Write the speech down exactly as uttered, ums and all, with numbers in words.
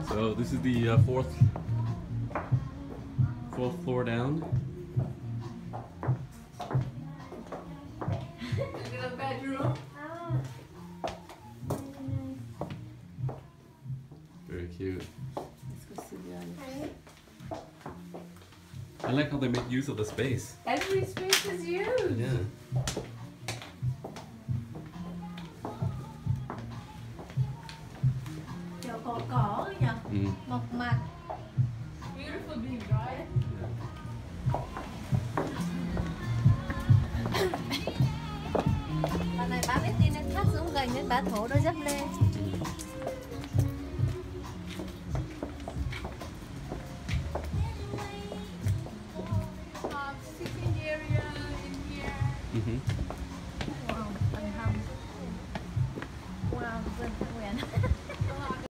So this is the uh, fourth fourth floor down. Is it a bedroom? Very cute. Let's go sit down. I like how they make use of the space. Every space is used. Yeah. Kiểu cỏ cỏ nhỉ? Mm. Mộc mạc. Beautiful view, right? Lần này bà biết đi nên thoát xuống gành nên bà thổ nó dấp lên.